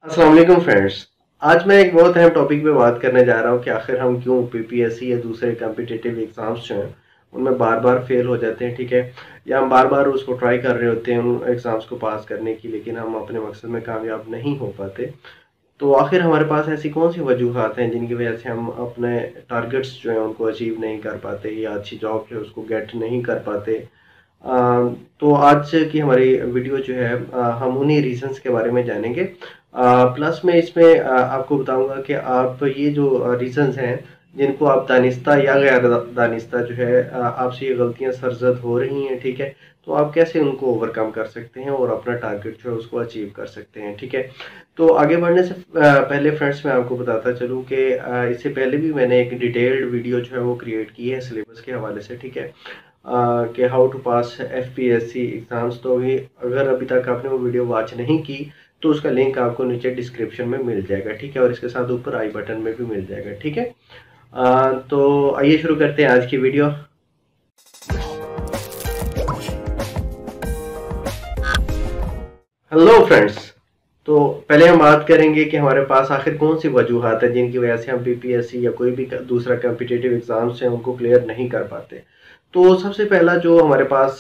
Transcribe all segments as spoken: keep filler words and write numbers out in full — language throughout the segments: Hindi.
अस्सलाम वालेकुम फ्रेंड्स। आज मैं एक बहुत अहम टॉपिक पे बात करने जा रहा हूँ कि आखिर हम क्यों पीपीएससी या दूसरे कॉम्पिटिटिव एग्जाम्स जो हैं उनमें बार बार फेल हो जाते हैं, ठीक है। या हम बार बार उसको ट्राई कर रहे होते हैं उन एग्ज़ाम्स को पास करने की, लेकिन हम अपने मकसद में कामयाब नहीं हो पाते। तो आखिर हमारे पास ऐसी कौन सी वजूहात हैं जिनकी वजह से हम अपने टारगेट्स जो हैं उनको अचीव नहीं कर पाते या अच्छी जॉब जो है उसको गेट नहीं कर पाते। अ, तो आज की हमारी वीडियो जो है अ, हम उन्हीं रीजंस के बारे में जानेंगे। प्लस में इसमें अ, आपको बताऊंगा कि आप ये जो रीजंस हैं जिनको आप दानिस्ता या गैर दानिस्ता जो है अ, आपसे ये गलतियां सरजद हो रही हैं, ठीक है। तो आप कैसे उनको ओवरकम कर सकते हैं और अपना टारगेट जो है उसको अचीव कर सकते हैं, ठीक है। तो आगे बढ़ने से अ, पहले फ्रेंड्स मैं आपको बताता चलूँ कि अ, इससे पहले भी मैंने एक डिटेल्ड वीडियो जो है वो क्रिएट की है सिलेबस के हवाले से, ठीक है। कि how to pass FPSC exams. तो अभी अगर अभी तक आपने वो वीडियो वॉच नहीं की तो उसका लिंक आपको नीचे डिस्क्रिप्शन में मिल जाएगा, ठीक है। और इसके साथ ऊपर आई बटन में भी मिल जाएगा, ठीक है। अ, तो आइए शुरू करते हैं आज की वीडियो। Hello friends. तो पहले हम बात करेंगे कि हमारे पास आखिर कौन सी वजूहात है जिनकी वजह से हम पीपीएससी या कोई भी दूसरा कॉम्पिटिटिव एग्जाम्स हैं उनको क्लियर नहीं कर पाते। तो सबसे पहला जो हमारे पास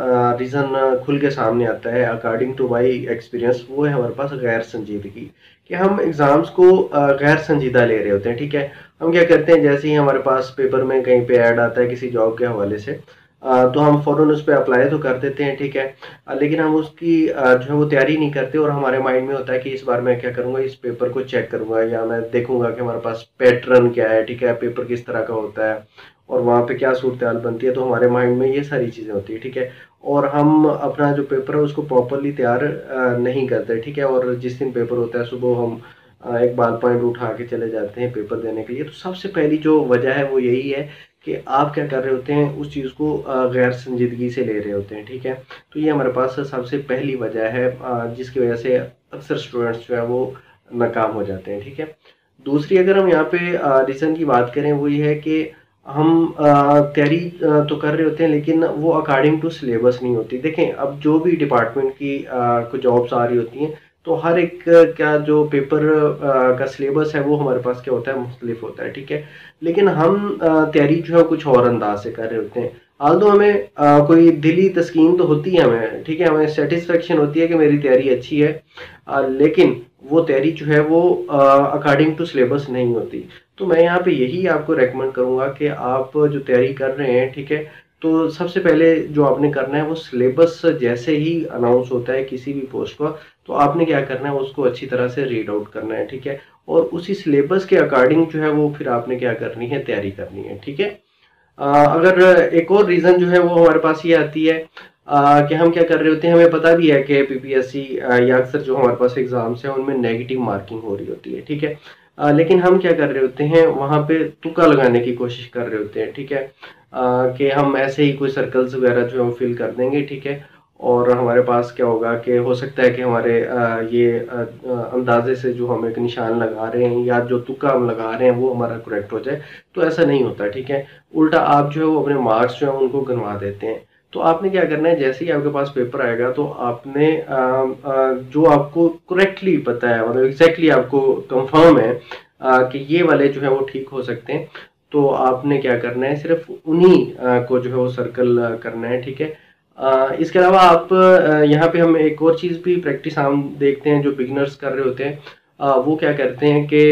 रीज़न खुल के सामने आता है अकॉर्डिंग टू माय एक्सपीरियंस, वो है हमारे पास गैर संजीदगी। कि हम एग्ज़ाम्स को अ, गैर संजीदा ले रहे होते हैं, ठीक है। हम क्या करते हैं, जैसे ही हमारे पास पेपर में कहीं पे ऐड आता है किसी जॉब के हवाले से, अ, तो हम फ़ौरन उस पर अप्लाई तो कर देते हैं, ठीक है। अ, लेकिन हम उसकी अ, जो है वो तैयारी नहीं करते और हमारे माइंड में होता है कि इस बार मैं क्या करूँगा, इस पेपर को चेक करूँगा या मैं देखूँगा कि हमारे पास पैटर्न क्या है, ठीक है, पेपर किस तरह का होता है और वहाँ पे क्या सूरत-हाल बनती है। तो हमारे माइंड में ये सारी चीज़ें होती हैं, ठीक है। और हम अपना जो पेपर है उसको प्रॉपर्ली तैयार अ, नहीं करते, ठीक है। और जिस दिन पेपर होता है सुबह हम अ, एक बाल पॉइंट उठा के चले जाते हैं पेपर देने के लिए। तो सबसे पहली जो वजह है वो यही है कि आप क्या कर रहे होते हैं, उस चीज़ को अ, गैर संजीदगी से ले रहे होते हैं, ठीक है। तो ये हमारे पास सबसे पहली वजह है अ, जिसकी वजह से अक्सर स्टूडेंट्स जो है वो नाकाम हो जाते हैं, ठीक है। दूसरी अगर हम यहाँ पे रीज़न की बात करें, वो ये है कि हम अ, तैयारी अ, तो कर रहे होते हैं लेकिन वो अकॉर्डिंग टू सिलेबस नहीं होती। देखें, अब जो भी डिपार्टमेंट की अ, को जॉब्स आ रही होती हैं तो हर एक का जो पेपर अ, का सिलेबस है वो हमारे पास क्या होता है, मुख्तलिफ होता है, ठीक है। लेकिन हम अ, तैयारी जो है कुछ और अंदाज से कर रहे होते हैं। हाल तो हमें अ, कोई दिली तस्कीन तो होती है हमें, ठीक है, हमें सेटिस्फेक्शन होती है कि मेरी तैयारी अच्छी है, अ, लेकिन वो तैयारी जो है वो अकॉर्डिंग टू सिलेबस नहीं होती। तो मैं यहाँ पे यही आपको रेकमेंड करूँगा कि आप जो तैयारी कर रहे हैं, ठीक है, तो सबसे पहले जो आपने करना है वो सिलेबस जैसे ही अनाउंस होता है किसी भी पोस्ट का, तो आपने क्या करना है, उसको अच्छी तरह से रीड आउट करना है, ठीक है। और उसी सिलेबस के अकॉर्डिंग जो है वो फिर आपने क्या करनी है, तैयारी करनी है, ठीक है। अ, अगर एक और रीज़न जो है वो हमारे पास ये आती है अ, कि हम क्या कर रहे होते हैं, हमें पता भी है कि पीपीएससी या अक्सर जो हमारे पास एग्जाम्स हैं उनमें नेगेटिव मार्किंग हो रही होती है, ठीक है। अ, लेकिन हम क्या कर रहे होते हैं, वहाँ पे तुक्का लगाने की कोशिश कर रहे होते हैं, ठीक है। अ, कि हम ऐसे ही कोई सर्कल्स वगैरह जो है वो फिल कर देंगे, ठीक है। और हमारे पास क्या होगा कि हो सकता है कि हमारे अ, ये अ, अ, अंदाजे से जो हम एक निशान लगा रहे हैं या जो तुक्का हम लगा रहे हैं वो हमारा करेक्ट हो जाए। तो ऐसा नहीं होता, ठीक है। उल्टा आप जो है वो अपने मार्क्स जो है उनको गिनवा देते हैं। तो आपने क्या करना है, जैसे ही आपके पास पेपर आएगा तो आपने अ, अ, जो आपको करेक्टली पता है, मतलब एग्जैक्टली आपको कंफर्म है अ, कि ये वाले जो है वो ठीक हो सकते हैं, तो आपने क्या करना है, सिर्फ उन्हीं अ, को जो है वो सर्कल करना है, ठीक है। अ, इसके अलावा आप अ, यहाँ पे हम एक और चीज़ भी प्रैक्टिस हम देखते हैं जो बिगिनर्स कर रहे होते हैं। अ, वो क्या करते हैं कि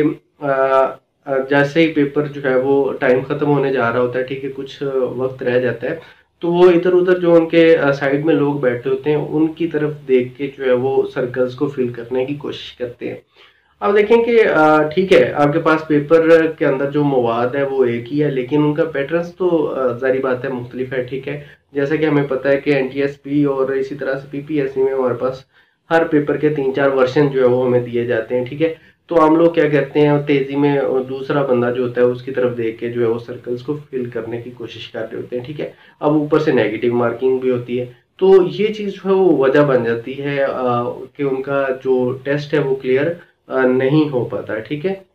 अ, अ, जैसे ही पेपर जो है वो टाइम ख़त्म होने जा रहा होता है, ठीक है, कुछ वक्त रह जाता है, तो वो इधर उधर जो उनके साइड में लोग बैठे होते हैं उनकी तरफ देख के जो है वो सर्कल्स को फिल करने की कोशिश करते हैं। अब देखें कि अ, ठीक है, आपके पास पेपर के अंदर जो मवाद है वो एक ही है, लेकिन उनका पैटर्न्स तो अ, ज़ाहिर बात है मुख्तलिफ है, ठीक है। जैसा कि हमें पता है कि एनटीएसपी और इसी तरह से पीपीएससी में हमारे पास हर पेपर के तीन चार वर्जन जो है वो हमें दिए जाते हैं, ठीक है। तो हम लोग क्या करते हैं, तेजी में और दूसरा बंदा जो होता है उसकी तरफ देख के जो है वो सर्कल्स को फिल करने की कोशिश कर रहे होते हैं, ठीक है। अब ऊपर से नेगेटिव मार्किंग भी होती है, तो ये चीज़ जो है वो वजह बन जाती है अ, कि उनका जो टेस्ट है वो क्लियर अ, नहीं हो पाता है, ठीक है।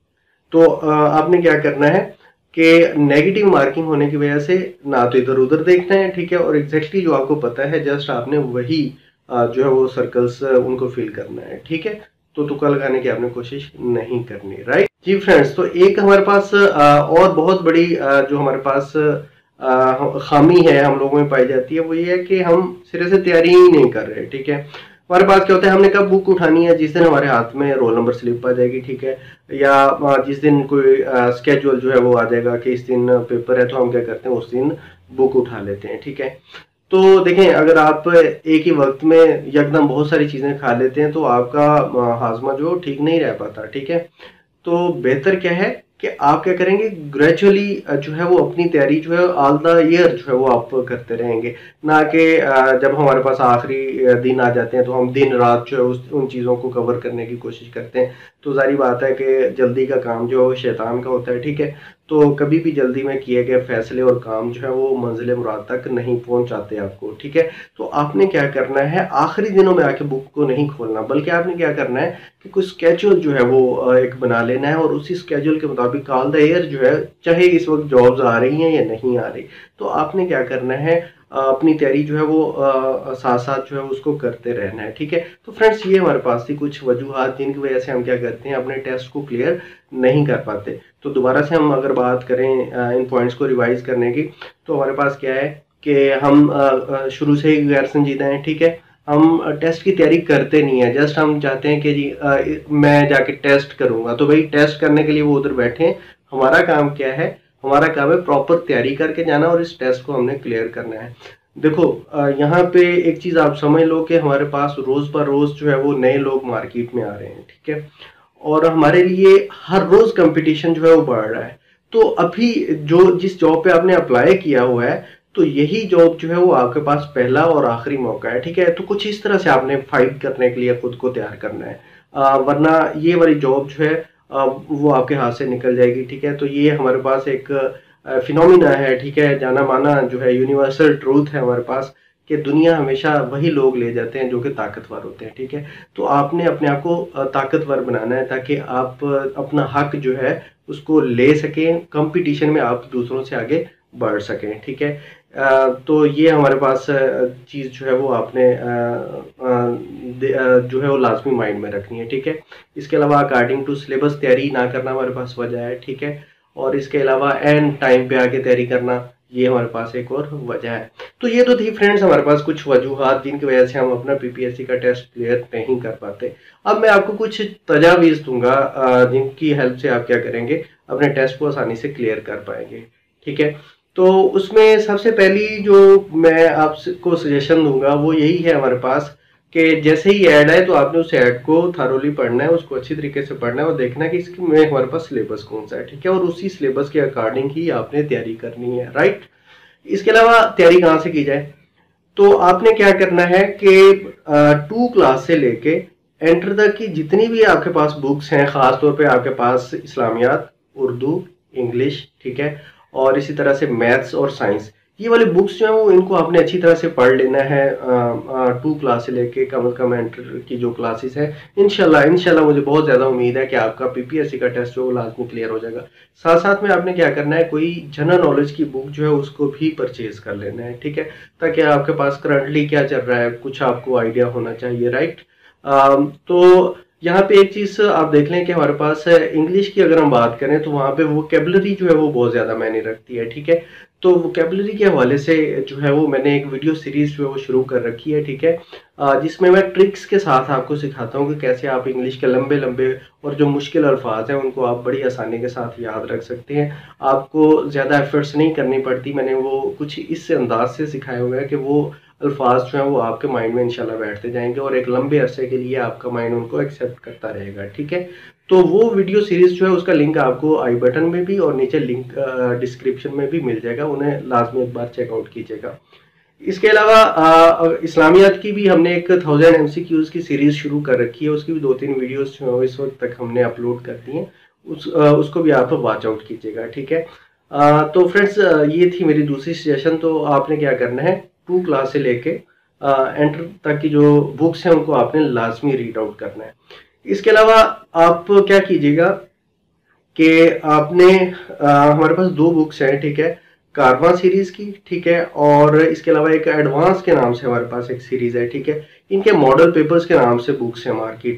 तो अ, आपने क्या करना है कि नेगेटिव मार्किंग होने की वजह से ना तो इधर उधर देखना है, ठीक है, और एग्जैक्टली जो आपको पता है जस्ट आपने वही अ, जो है वो सर्कल्स उनको फिल करना है, ठीक है। तो तुक्का लगाने की आपने कोशिश नहीं करनी, राइट जी फ्रेंड्स। तो एक हमारे पास आ, और बहुत बड़ी आ, जो हमारे पास आ, खामी है हम लोगों में पाई जाती है, वो ये है कि हम सिरे से तैयारी ही नहीं कर रहे, ठीक है। हमारे पास क्या होता है, हमने कब बुक उठानी है, जिस दिन हमारे हाथ में रोल नंबर स्लिप आ जाएगी, ठीक है, या जिस दिन कोई स्केड्यूल जो है वो आ जाएगा कि इस दिन पेपर है, तो हम क्या करते हैं उस दिन बुक उठा लेते हैं, ठीक है। तो देखें, अगर आप एक ही वक्त में यकदम बहुत सारी चीज़ें खा लेते हैं तो आपका हाजमा जो ठीक नहीं रह पाता, ठीक है। तो बेहतर क्या है कि आप क्या करेंगे, ग्रेजुअली जो है वो अपनी तैयारी जो है ऑल द ईयर जो है वो आप करते रहेंगे, ना कि जब हमारे पास आखिरी दिन आ जाते हैं तो हम दिन रात जो है उस उन चीज़ों को कवर करने की कोशिश करते हैं। तो जारी बात है कि जल्दी का काम जो है शैतान का होता है, ठीक है। तो कभी भी जल्दी में किए गए फैसले और काम जो है वो मंजिल मुराद तक नहीं पहुंचाते आपको, ठीक है। तो आपने क्या करना है, आखिरी दिनों में आके बुक को नहीं खोलना, बल्कि आपने क्या करना है कि कुछ स्केड्यूल जो है वो एक बना लेना है, और उसी स्केड्यूल के मुताबिक ऑल द ईयर जो है, चाहे इस वक्त जॉब्स आ रही हैं या नहीं आ रही, तो आपने क्या करना है, अपनी तैयारी जो है वो साथ साथ जो है उसको करते रहना है, ठीक है। तो फ्रेंड्स, ये हमारे पास थी कुछ वजूहात जिनकी वजह से हम क्या करते हैं, अपने टेस्ट को क्लियर नहीं कर पाते। तो दोबारा से हम अगर बात करें इन पॉइंट्स को रिवाइज करने की, तो हमारे पास क्या है कि हम शुरू से ही गैर संजीदा हैं, ठीक है। हम टेस्ट की तैयारी करते नहीं है, जस्ट हम चाहते हैं कि जी आ, मैं जाके टेस्ट करूंगा, तो भाई टेस्ट करने के लिए वो उधर बैठे हैं। हमारा काम क्या है, हमारा काम है प्रॉपर तैयारी करके जाना और इस टेस्ट को हमने क्लियर करना है। देखो, यहाँ पे एक चीज आप समझ लो कि हमारे पास रोज ब रोज जो है वो नए लोग मार्केट में आ रहे हैं, ठीक है, और हमारे लिए हर रोज कंपटीशन जो है वो बढ़ रहा है। तो अभी जो जिस जॉब पे आपने अप्लाई किया हुआ है, तो यही जॉब जो है वो आपके पास पहला और आखिरी मौका है, ठीक है। तो कुछ इस तरह से आपने फाइट करने के लिए खुद को तैयार करना है, आ, वरना ये वाली जॉब जो है आ, वो आपके हाथ से निकल जाएगी, ठीक है। तो ये हमारे पास एक फिनोमिना है, ठीक है, जाना माना जो है यूनिवर्सल ट्रूथ है हमारे पास, कि दुनिया हमेशा वही लोग ले जाते हैं जो कि ताकतवर होते हैं, ठीक है। तो आपने अपने आप को ताकतवर बनाना है ताकि आप अपना हक जो है उसको ले सकें, कंपटीशन में आप दूसरों से आगे बढ़ सकें, ठीक है। तो ये हमारे पास चीज़ जो है वो आपने जो है वो लाजमी माइंड में रखनी है, ठीक है। इसके अलावा अकॉर्डिंग टू सिलेबस तैयारी ना करना हमारे पास वजह है, ठीक है। और इसके अलावा एंड टाइम पे आके तैयारी करना, ये हमारे पास एक और वजह है। तो ये तो थी फ्रेंड्स हमारे पास कुछ वजूहात जिनकी वजह से हम अपना पीपीएससी का टेस्ट क्लियर नहीं कर पाते। अब मैं आपको कुछ तजावीज़ दूंगा जिनकी हेल्प से आप क्या करेंगे, अपने टेस्ट को आसानी से क्लियर कर पाएंगे, ठीक है। तो उसमें सबसे पहली जो मैं आपको सजेशन दूंगा वो यही है हमारे पास, कि जैसे ही ऐड आए तो आपने उस ऐड को थारोली पढ़ना है, उसको अच्छी तरीके से पढ़ना है और देखना है कि इसकी में हमारे पास सिलेबस कौन सा है, ठीक है, और उसी सिलेबस के अकॉर्डिंग ही आपने तैयारी करनी है, राइट। इसके अलावा तैयारी कहाँ से की जाए, तो आपने क्या करना है कि टू क्लास से लेके एंटर तक की जितनी भी आपके पास बुक्स हैं, खास तौर पे आपके पास इस्लामियात, उर्दू, इंग्लिश, ठीक है, और इसी तरह से मैथ्स और साइंस, ये वाली बुक्स जो है वो इनको आपने अच्छी तरह से पढ़ लेना है टू क्लास से लेके कम अज कम एंटर की जो क्लासेस है। इंशाल्लाह इंशाल्लाह मुझे बहुत ज़्यादा उम्मीद है कि आपका पीपीएससी का टेस्ट जो वो लाजमी क्लियर हो जाएगा। साथ साथ में आपने क्या करना है, कोई जनरल नॉलेज की बुक जो है उसको भी परचेज कर लेना है, ठीक है, ताकि आपके पास करंटली क्या चल रहा है कुछ आपको आइडिया होना चाहिए, राइट। तो यहाँ पे एक चीज़ आप देख लें कि हमारे पास इंग्लिश की अगर हम बात करें तो वहाँ पे वोकैबुलरी जो है वो बहुत ज़्यादा मायने रखती है, ठीक है। तो वोकैबुलरी के हवाले से जो है वो मैंने एक वीडियो सीरीज जो है वो शुरू कर रखी है, ठीक है, जिसमें मैं ट्रिक्स के साथ आपको सिखाता हूँ कि कैसे आप इंग्लिश के लंबे लंबे और जो मुश्किल अल्फाज हैं उनको आप बड़ी आसानी के साथ याद रख सकते हैं। आपको ज़्यादा एफर्ट्स नहीं करनी पड़ती, मैंने वो कुछ इस अंदाज से सिखाया हुआ है कि वो अल्फाज जो हैं वो आपके माइंड में इंशाल्लाह बैठते जाएंगे और एक लंबे अरसे के लिए आपका माइंड उनको एक्सेप्ट करता रहेगा, ठीक है। तो वो वीडियो सीरीज जो है उसका लिंक आपको आई बटन में भी और नीचे लिंक डिस्क्रिप्शन में भी मिल जाएगा, उन्हें लाजमी एक बार चेकआउट कीजिएगा। इसके अलावा इस्लामियात की भी हमने एक थाउजेंड एमसीक्यूज की सीरीज शुरू कर रखी है, उसकी भी दो तीन वीडियोस जो है इस वक्त तक हमने अपलोड कर दी हैं, उस आ, उसको भी आप वॉच आउट कीजिएगा, ठीक है। आ, तो फ्रेंड्स ये थी मेरी दूसरी सजेशन। तो आपने क्या करना है, टू क्लास से लेके एंटर तक की जो बुक्स हैं उनको आपने लाजमी रीड आउट करना है। इसके अलावा आप क्या कीजिएगा कि आपने आ, हमारे पास दो बुक्स हैं, ठीक है, कारवां सीरीज की, ठीक है, और इसके अलावा एक एडवांस के नाम से हमारे पास एक सीरीज है, ठीक है। इनके मॉडल पेपर्स के नाम से बुक्स हैं मार्केट में।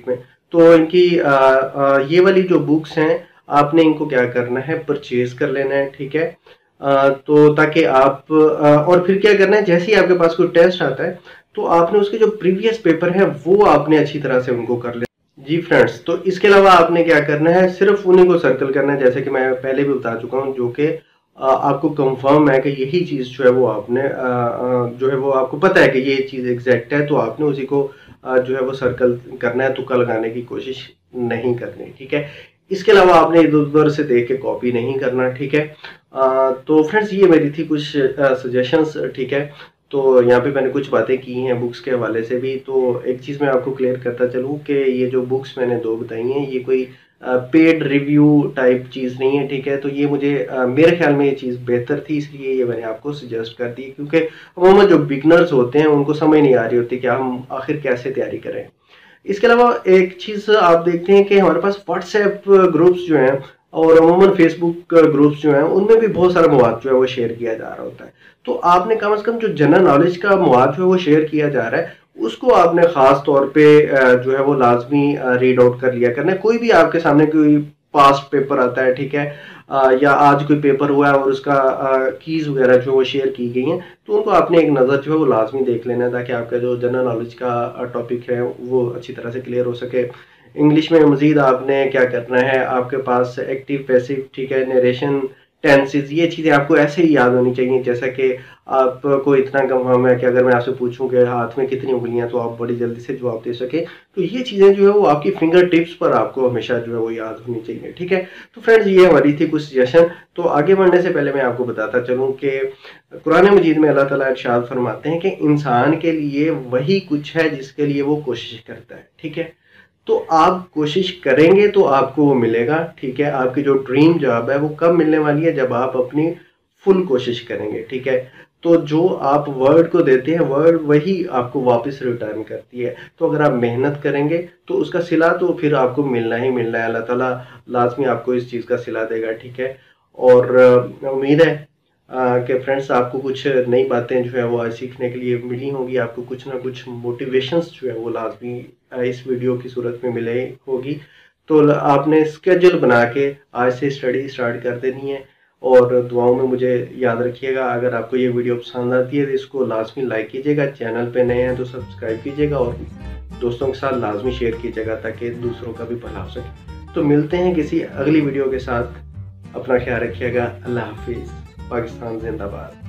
तो इनकी आ, आ, ये वाली जो बुक्स हैं आपने इनको क्या करना है, परचेज कर लेना है, ठीक है। आ, तो ताकि आप आ, और फिर क्या करना है, जैसे ही आपके पास कोई टेस्ट आता है तो आपने उसके जो प्रीवियस पेपर है वो आपने अच्छी तरह से उनको कर लेना। जी फ्रेंड्स, तो इसके अलावा आपने क्या करना है, सिर्फ उन्हीं को सर्कल करना है जैसे कि मैं पहले भी बता चुका हूँ, जो कि आपको कंफर्म है कि यही चीज़ जो है वो आपने जो है वो आपको पता है कि ये चीज़ एग्जैक्ट है, तो आपने उसी को जो है वो सर्कल करना है, तुक्का लगाने की कोशिश नहीं करनी, ठीक है। इसके अलावा आपने इधर उधर से देख के कॉपी नहीं करना, ठीक है। आ, तो फ्रेंड्स ये मेरी थी कुछ सजेशंस, ठीक है। तो यहाँ पे मैंने कुछ बातें की हैं बुक्स के हवाले से भी। तो एक चीज़ मैं आपको क्लियर करता चलूँ कि ये जो बुक्स मैंने दो बताई हैं ये कोई पेड रिव्यू टाइप चीज़ नहीं है, ठीक है। तो ये मुझे आ, मेरे ख्याल में ये चीज़ बेहतर थी, इसलिए ये मैंने आपको सजेस्ट कर दी, क्योंकि अमूमन जो बिगनर्स होते हैं उनको समझ नहीं आ रही होती कि हम आखिर कैसे तैयारी करें। इसके अलावा एक चीज़ आप देखते हैं कि हमारे पास व्हाट्सएप ग्रुप्स जो हैं और अमूमन फेसबुक ग्रुप्स जो हैं उनमें भी बहुत सारा मवाद जो है वो शेयर किया जा रहा होता है। तो आपने कम से कम जो जनरल नॉलेज का मवाद जो है वो शेयर किया जा रहा है उसको आपने ख़ास तौर पे जो है वो लाजमी रीड आउट कर लिया करना है। कोई भी आपके सामने कोई पास्ट पेपर आता है, ठीक है, या आज कोई पेपर हुआ है और उसका कीज़ वगैरह जो वो शेयर की गई हैं, तो उनको आपने एक नज़र जो है वो लाजमी देख लेना है ताकि आपका जो जनरल नॉलेज का टॉपिक है वो अच्छी तरह से क्लियर हो सके। इंग्लिश में मज़ीद आपने क्या करना है, आपके पास एक्टिव पैसिव, ठीक है, नरेशन, टेंसेस, ये चीज़ें आपको ऐसे ही याद होनी चाहिए जैसा कि आपको इतना कंफर्म है कि अगर मैं आपसे पूछूं कि हाथ में कितनी उंगलियां तो आप बड़ी जल्दी से जवाब दे सके। तो ये चीज़ें जो है वो आपकी फिंगर टिप्स पर आपको हमेशा जो है वो याद होनी चाहिए, ठीक है। तो फ्रेंड्स ये हमारी थी कुछ सजेशन। तो आगे बढ़ने से पहले मैं आपको बताता चलूँ कि कुरान मजीद में अल्लाह ताला इरशाद फरमाते हैं कि इंसान के लिए वही कुछ है जिसके लिए वो कोशिश करता है, ठीक है। तो आप कोशिश करेंगे तो आपको वो मिलेगा, ठीक है। आपकी जो ड्रीम जॉब है वो कब मिलने वाली है, जब आप अपनी फुल कोशिश करेंगे, ठीक है। तो जो आप वर्ड को देते हैं वर्ड वही आपको वापस रिटर्न करती है। तो अगर आप मेहनत करेंगे तो उसका सिला तो फिर आपको मिलना ही मिलना है, अल्लाह ताला लाजमी आपको इस चीज़ का सिला देगा, ठीक है। और उम्मीद है कि फ्रेंड्स आपको कुछ नई बातें जो है वो आज सीखने के लिए मिली होंगी, आपको कुछ ना कुछ मोटिवेशंस जो है वो लाजमी इस वीडियो की सूरत में मिले होगी। तो आपने स्केड्यूल बना के आज से स्टडी स्टार्ट कर देनी है और दुआओं में मुझे याद रखिएगा। अगर आपको ये वीडियो पसंद आती है तो इसको लाजमी लाइक कीजिएगा, चैनल पे नए हैं तो सब्सक्राइब कीजिएगा और दोस्तों के साथ लाजमी शेयर कीजिएगा ताकि दूसरों का भी भला हो सके। तो मिलते हैं किसी अगली वीडियो के साथ, अपना ख्याल रखिएगा, अल्लाह हाफिज़, पाकिस्तान जिंदाबाद।